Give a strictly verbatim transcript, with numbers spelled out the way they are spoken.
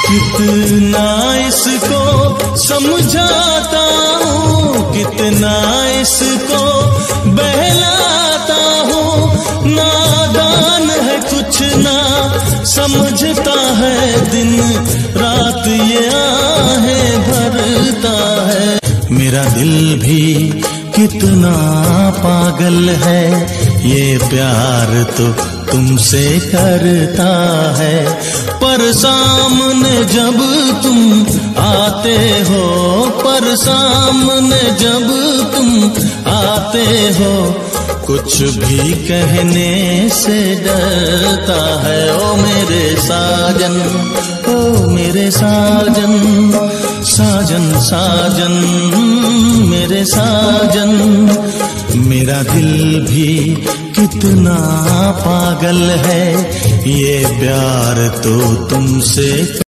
कितना इसको समझाता हूँ, कितना इसको बहलाता हूँ, नादान है कुछ ना समझता है, दिन रात ये आहें भरता है। मेरा दिल भी कितना पागल है, ये प्यार तो तुमसे करता है, पर सामने जब तुम आते हो, पर सामने जब तुम आते हो, कुछ भी कहने से डरता है। ओ मेरे साजन, ओ मेरे साजन, साजन साजन मेरे साजन, मेरा दिल भी कितना पागल है, ये प्यार तो तुमसे